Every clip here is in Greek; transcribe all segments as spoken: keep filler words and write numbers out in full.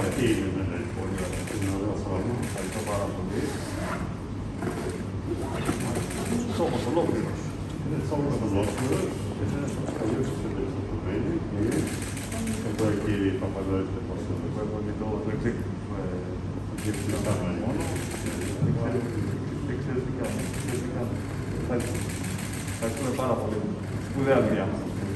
Ευχαριστώ πάρα πολύ. Σώμος ολόκληρος. Είναι σώμος ολόκληρος. Εδώ κύριε Παπαδόη, εγώ και το εξήγημα του κύριου Στάμαρη μόνο. Δεν ξέρω τι κάνω. Ευχαριστούμε πάρα πολύ. Σπουδαία δουλειά.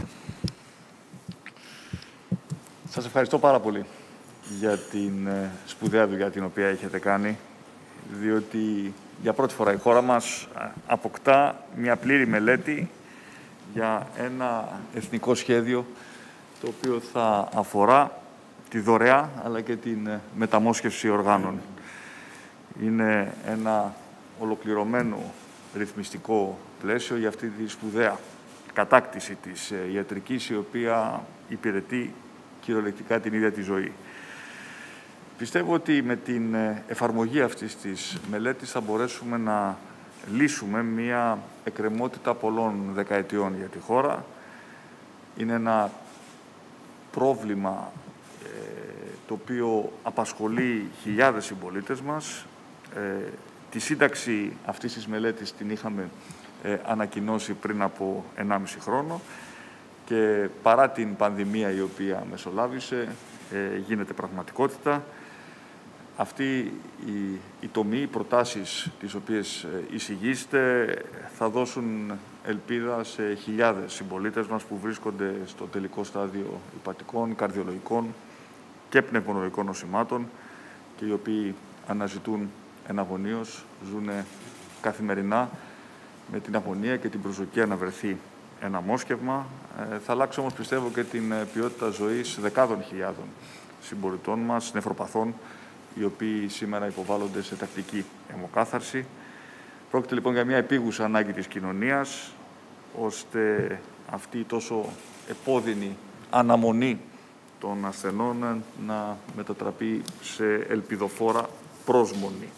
Σας ευχαριστώ πάρα πολύ για την σπουδαία δουλειά την οποία έχετε κάνει, διότι για πρώτη φορά η χώρα μας αποκτά μια πλήρη μελέτη για ένα εθνικό σχέδιο το οποίο θα αφορά τη δωρεά αλλά και την μεταμόσχευση οργάνων. Είναι ένα ολοκληρωμένο ρυθμιστικό πλαίσιο για αυτή τη σπουδαία κατάκτηση της ιατρικής, η οποία υπηρετεί κυριολεκτικά την ίδια τη ζωή. Πιστεύω ότι με την εφαρμογή αυτής της μελέτης θα μπορέσουμε να λύσουμε μία εκκρεμότητα πολλών δεκαετιών για τη χώρα. Είναι ένα πρόβλημα ε, το οποίο απασχολεί χιλιάδες συμπολίτες μας. Ε, τη σύνταξη αυτής της μελέτης την είχαμε ε, ανακοινώσει πριν από ενάμιση χρόνο και παρά την πανδημία η οποία μεσολάβησε, ε, γίνεται πραγματικότητα. Αυτή η, η τομή, οι προτάσεις τις οποίες εισηγείστε θα δώσουν ελπίδα σε χιλιάδες συμπολίτες μας που βρίσκονται στο τελικό στάδιο υπατικών, καρδιολογικών και πνευμονολογικών νοσημάτων και οι οποίοι αναζητούν εναγωνίως, ζουν καθημερινά με την αγωνία και την προσδοκία να βρεθεί ένα μόσχευμα. Ε, θα αλλάξει όμως, πιστεύω, και την ποιότητα ζωής δεκάδων χιλιάδων συμπολιτών μας, νεφροπαθών, οι οποίοι σήμερα υποβάλλονται σε τακτική αιμοκάθαρση. Πρόκειται λοιπόν για μια επίγουσα ανάγκη της κοινωνίας, ώστε αυτή η τόσο επώδυνη αναμονή των ασθενών να μετατραπεί σε ελπιδοφόρα πρόσμονη.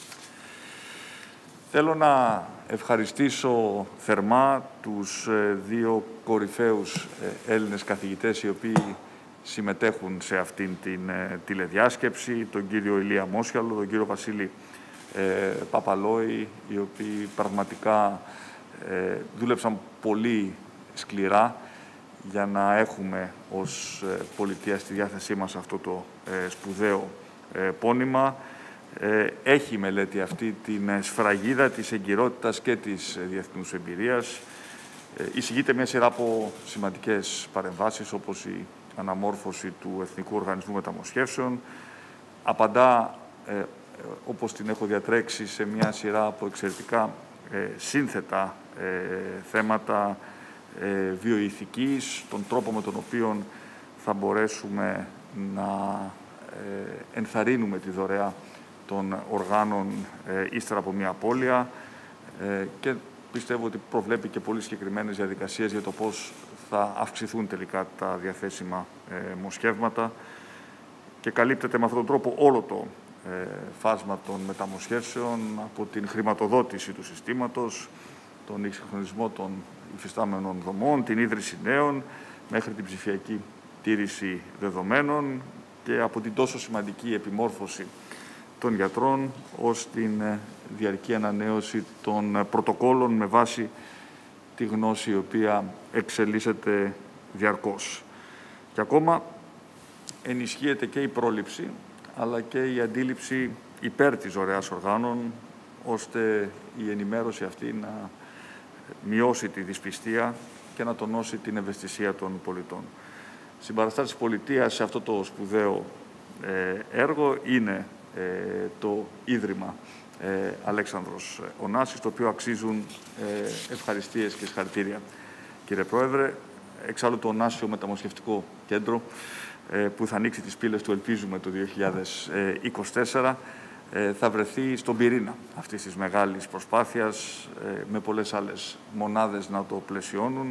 Θέλω να ευχαριστήσω θερμά τους δύο κορυφαίους Έλληνες καθηγητές οι οποίοι συμμετέχουν σε αυτήν την τηλεδιάσκεψη, τον κύριο Ηλία Μόσχαλο, τον κύριο Βασίλη ε, Παπαλόη, οι οποίοι πραγματικά ε, δούλεψαν πολύ σκληρά για να έχουμε ως ε, πολιτεία στη διάθεσή μας αυτό το ε, σπουδαίο ε, πόνημα. Ε, έχει η μελέτη αυτή την σφραγίδα της εγκυρότητας και της διεθνούς εμπειρίας. Ε, εισηγείται μια σειρά από σημαντικές παρεμβάσεις, όπως η αναμόρφωση του Εθνικού Οργανισμού Μεταμοσχεύσεων. Απαντά, ε, ε, όπως την έχω διατρέξει, σε μια σειρά από εξαιρετικά ε, σύνθετα ε, θέματα ε, βιοειθικής, τον τρόπο με τον οποίο θα μπορέσουμε να ε, ενθαρρύνουμε τη δωρεά των οργάνων ε, ύστερα από μια απώλεια ε, και πιστεύω ότι προβλέπει και πολύ συγκεκριμένες διαδικασίες για το πώς θα αυξηθούν τελικά τα διαθέσιμα ε, μοσχεύματα και καλύπτεται με αυτόν τον τρόπο όλο το ε, φάσμα των μεταμοσχεύσεων, από την χρηματοδότηση του συστήματος, τον εξυγχρονισμό των υφιστάμενων δομών, την ίδρυση νέων, μέχρι την ψηφιακή τήρηση δεδομένων και από την τόσο σημαντική επιμόρφωση των γιατρών ως την διαρκή ανανέωση των πρωτοκόλων με βάση τη γνώση η οποία εξελίσσεται διαρκώς. Και ακόμα ενισχύεται και η πρόληψη, αλλά και η αντίληψη υπέρ της δωρεάς οργάνων, ώστε η ενημέρωση αυτή να μειώσει τη δυσπιστία και να τονώσει την ευαισθησία των πολιτών. Συμπαραστάσεις της πολιτείας σε αυτό το σπουδαίο έργο είναι το Ίδρυμα Ε, Αλέξανδρος Ωνάσης, το οποίο αξίζουν ε, ευχαριστίες και συγχαρητήρια. Κύριε Πρόεδρε, εξάλλου το Ωνάσιο Μεταμοσχευτικό Κέντρο, ε, που θα ανοίξει τις πύλες του, ελπίζουμε, το δύο χιλιάδες είκοσι τέσσερα, ε, θα βρεθεί στον πυρήνα αυτής της μεγάλης προσπάθειας, ε, με πολλές άλλες μονάδες να το πλαισιώνουν,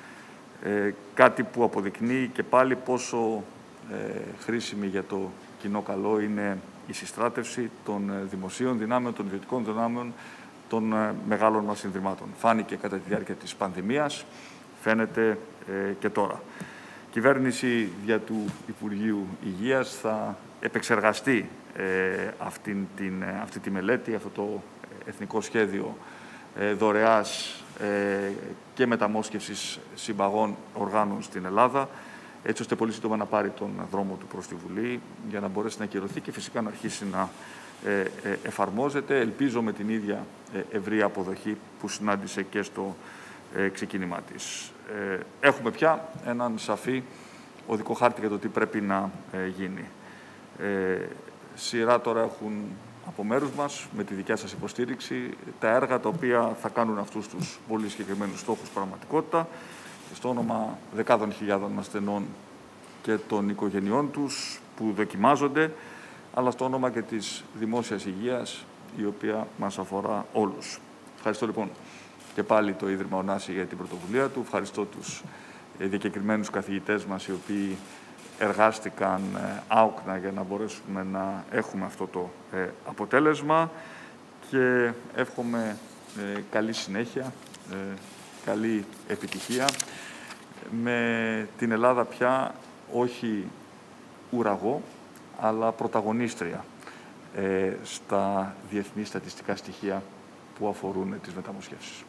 ε, κάτι που αποδεικνύει και πάλι πόσο ε, χρήσιμη για το κοινό καλό είναι η συστράτευση των δημοσίων δυνάμεων, των ιδιωτικών δυνάμεων, των μεγάλων μας συνδρυμάτων. Φάνηκε κατά τη διάρκεια της πανδημίας, φαίνεται ε, και τώρα. Η κυβέρνηση δια του Υπουργείου Υγείας θα επεξεργαστεί ε, αυτή, την, αυτή τη μελέτη, αυτό το εθνικό σχέδιο ε, δωρεάς ε, και μεταμόσχευσης συμπαγών οργάνων στην Ελλάδα, έτσι ώστε πολύ σύντομα να πάρει τον δρόμο του προς τη Βουλή για να μπορέσει να ακυρωθεί και φυσικά να αρχίσει να ε, ε, εφαρμόζεται. Ελπίζω με την ίδια ε, ευρεία αποδοχή που συνάντησε και στο ε, ξεκίνημά της. Ε, έχουμε πια έναν σαφή οδικό χάρτη για το τι πρέπει να ε, γίνει. Ε, σειρά τώρα έχουν από μέρους μας, με τη δικιά σας υποστήριξη, τα έργα τα οποία θα κάνουν αυτούς τους πολύ συγκεκριμένους στόχους πραγματικότητα, στο όνομα δεκάδων χιλιάδων ασθενών και των οικογενειών τους που δοκιμάζονται, αλλά στο όνομα και της δημόσιας υγείας, η οποία μας αφορά όλους. Ευχαριστώ λοιπόν και πάλι το Ίδρυμα Ωνάση για την πρωτοβουλία του. Ευχαριστώ τους διακεκριμένους καθηγητές μας, οι οποίοι εργάστηκαν άοκνα για να μπορέσουμε να έχουμε αυτό το αποτέλεσμα και εύχομαι καλή συνέχεια, καλή επιτυχία, με την Ελλάδα πια όχι ουραγό, αλλά πρωταγωνίστρια ε, στα διεθνή στατιστικά στοιχεία που αφορούν τις μεταμοσχεύσεις.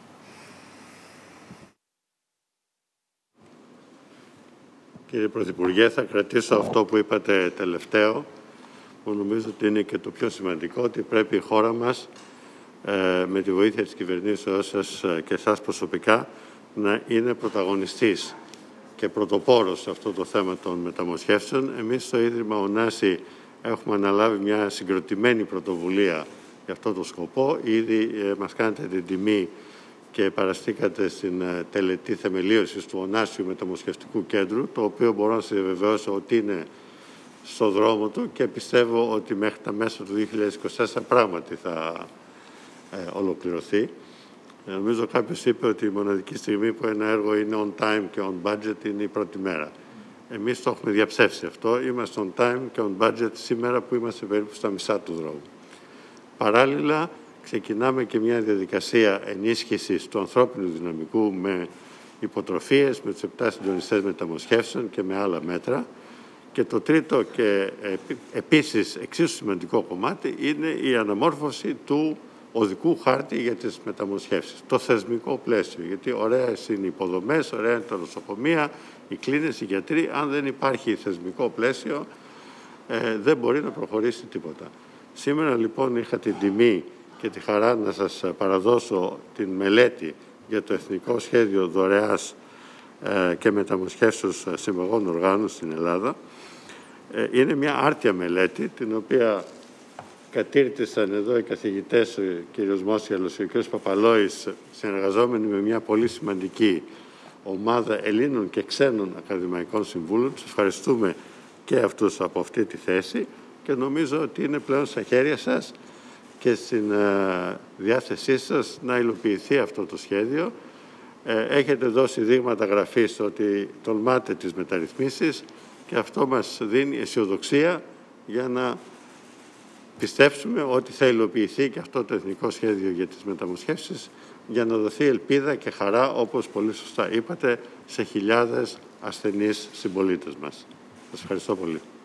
Κύριε Πρωθυπουργέ, θα κρατήσω αυτό που είπατε τελευταίο, που νομίζω ότι είναι και το πιο σημαντικό, ότι πρέπει η χώρα μας, ε, με τη βοήθεια της κυβερνήσεώς σας και εσάς προσωπικά, να είναι πρωταγωνιστής και πρωτοπόρος σε αυτό το θέμα των μεταμοσχεύσεων. Εμείς στο Ίδρυμα Ωνάση έχουμε αναλάβει μια συγκροτημένη πρωτοβουλία για αυτό το σκοπό. Ήδη ε, μας κάνετε την τιμή και παραστήκατε στην ε, τελετή θεμελίωσης του Ωνάσιου Μεταμοσχευτικού Κέντρου, το οποίο μπορώ να σας διαβεβαιώσω ότι είναι στο δρόμο του και πιστεύω ότι μέχρι τα μέσα του δύο χιλιάδες είκοσι τέσσερα πράγματι θα ε, ολοκληρωθεί. Νομίζω κάποιος είπε ότι η μοναδική στιγμή που ένα έργο είναι on time και on budget είναι η πρώτη μέρα. Εμείς το έχουμε διαψεύσει αυτό. Είμαστε on time και on budget σήμερα που είμαστε περίπου στα μισά του δρόμου. Παράλληλα, ξεκινάμε και μια διαδικασία ενίσχυσης του ανθρώπινου δυναμικού με υποτροφίες, με τους επτά συντονιστές μεταμοσχεύσεων και με άλλα μέτρα. Και το τρίτο και επίσης εξίσου σημαντικό κομμάτι είναι η αναμόρφωση του οδικού χάρτη για τις μεταμοσχεύσεις. Το θεσμικό πλαίσιο, γιατί ωραίες είναι οι υποδομές, ωραία είναι τα νοσοκομεία, οι κλίνες, οι γιατροί. Αν δεν υπάρχει θεσμικό πλαίσιο, ε, δεν μπορεί να προχωρήσει τίποτα. Σήμερα λοιπόν είχα την τιμή και τη χαρά να σας παραδώσω την μελέτη για το Εθνικό Σχέδιο Δωρεάς ε, και Μεταμοσχεύσεως Συμπαγών Οργάνων στην Ελλάδα. Ε, είναι μια άρτια μελέτη, την οποία κατήρτισαν εδώ οι καθηγητές, ο κ. Μόσιαλος και ο κ. Παπαλόης, συνεργαζόμενοι με μια πολύ σημαντική ομάδα Ελλήνων και ξένων ακαδημαϊκών συμβούλων. Τους ευχαριστούμε και αυτούς από αυτή τη θέση και νομίζω ότι είναι πλέον στα χέρια σας και στην uh, διάθεσή σας να υλοποιηθεί αυτό το σχέδιο. Ε, έχετε δώσει δείγματα γραφής ότι τολμάτε τις μεταρρυθμίσεις και αυτό μας δίνει αισιοδοξία για να πιστέψουμε ότι θα υλοποιηθεί και αυτό το Εθνικό Σχέδιο για τις Μεταμοσχεύσεις για να δοθεί ελπίδα και χαρά, όπως πολύ σωστά είπατε, σε χιλιάδες ασθενείς συμπολίτες μας. Σας ευχαριστώ πολύ.